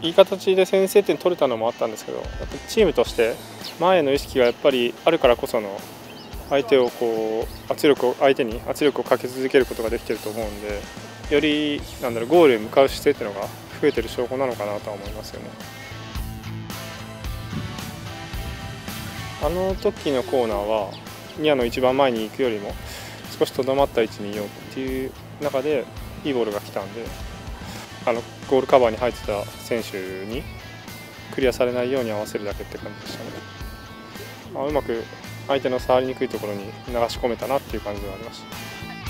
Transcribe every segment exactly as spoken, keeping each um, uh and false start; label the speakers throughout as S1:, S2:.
S1: いい形で先制点取れたのもあったんですけど、やっぱチームとして前への意識がやっぱりあるからこその相手をこう圧力を相手に圧力をかけ続けることができていると思うんで、よりなんだろうゴールへ向かう姿勢っていうのが増えてる証拠なのかなとは思いますよね。あの時のコーナーはニアの一番前に行くよりも少しとどまった位置にいようっていう中でいいボールが来たんで、あのゴールカバーに入ってた選手にクリアされないように合わせるだけって感じでしたね。まあ、うまく相手の触りにくいところに流し込めたなっていう感じはありました。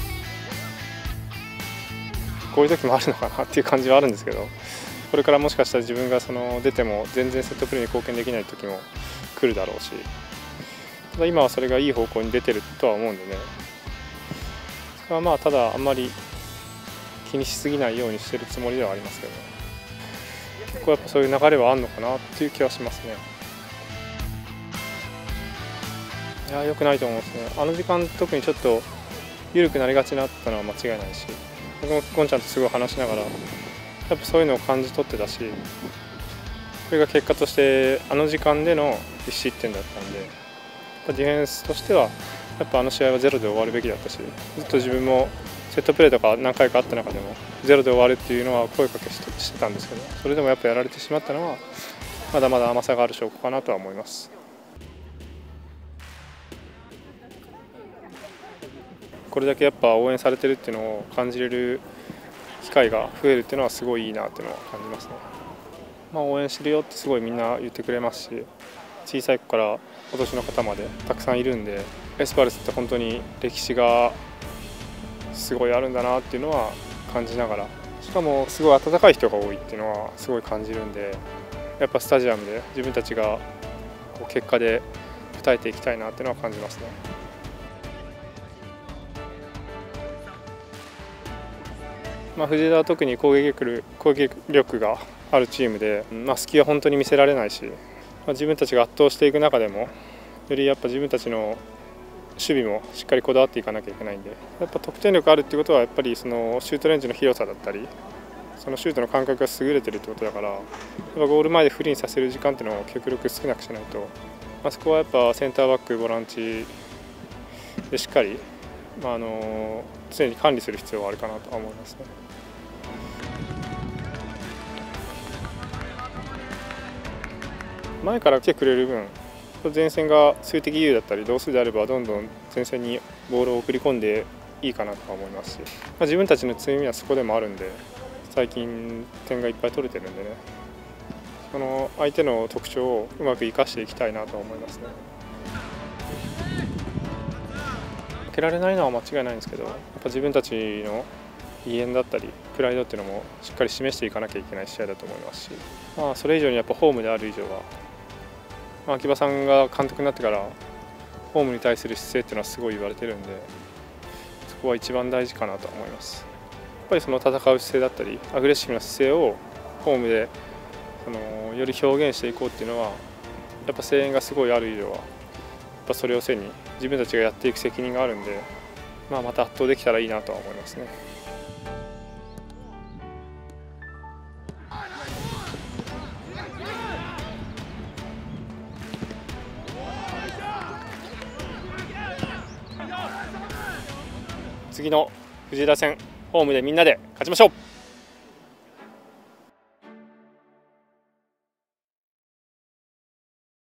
S1: こういう時もあるのかなっていう感じはあるんですけど、これからもしかしたら自分がその出ても全然セットプレーに貢献できない時も来るだろうし、ただ今はそれがいい方向に出てるとは思うんでね、それはまあただあんまり気にしすぎないようにしてるつもりではありますけど、結構やっぱそういう流れはあるのかなっていう気はしますね。いや、良くないと思うんですね。あの時間特にちょっと緩くなりがちになったのは間違いないし、僕もゴンちゃんとすごい話しながらやっぱそういうのを感じ取ってたし、それが結果としてあの時間でのいち失点だったんで、やっぱディフェンスとしてはやっぱあの試合はゼロで終わるべきだったし、ずっと自分もセットプレーとか何回かあった中でもゼロで終わるっていうのは声かけしてたんですけど、それでもやっぱやられてしまったのはまだまだ甘さがある証拠かなとは思います。これだけやっぱ応援されてるっていうのを感じれる機会が増えるっていうのはすごいいいなっていうのは感じますね。まあ、応援してるよってすごいみんな言ってくれますし、小さい子からお年の方までたくさんいるんで、エスパルスって本当に歴史がすごいあるんだなっていうのは感じながら、しかもすごい温かい人が多いっていうのはすごい感じるんで、やっぱスタジアムで自分たちがこう結果で応えていきたいなっていうのは感じますね。まあ、藤枝は特に攻撃力、攻撃力があるチームで、まあ、隙は本当に見せられないし、まあ、自分たちが圧倒していく中でもよりやっぱ自分たちの守備もしっかりこだわっていかなきゃいけないんで、やっぱ得点力あるっていうことはやっぱりそのシュートレンジの広さだったり、そのシュートの感覚が優れてるってことだから、やっぱゴール前でフリーにさせる時間っていうのを極力少なくしないと、まあ、そこはやっぱセンターバックボランチでしっかり、まあ、あの常に管理する必要はあるかなとは思いますね。前から来てくれる分、前線が数的優位だったり同数であればどんどん前線にボールを送り込んでいいかなとは思いますし、まあ、自分たちの強みはそこでもあるんで、最近点がいっぱい取れてるんでね、その相手の特徴をうまく生かしていきたいなと思いますね。負けられないのは間違いないんですけど、やっぱ自分たちの威厳だったりプライドっていうのもしっかり示していかなきゃいけない試合だと思いますし、まあ、それ以上にやっぱホームである以上は、まあ、秋葉さんが監督になってからホームに対する姿勢っていうのはすごい言われてるんで、そこは一番大事かなと思います。やっぱりその戦う姿勢だったりアグレッシブな姿勢をホームでそのより表現していこうっていうのは、やっぱ声援がすごいある以上はやっぱそれを背に自分たちがやっていく責任があるんで、まあ、また圧倒できたらいいなとは思いますね。次の藤枝戦ホームでみんなで勝ちましょう。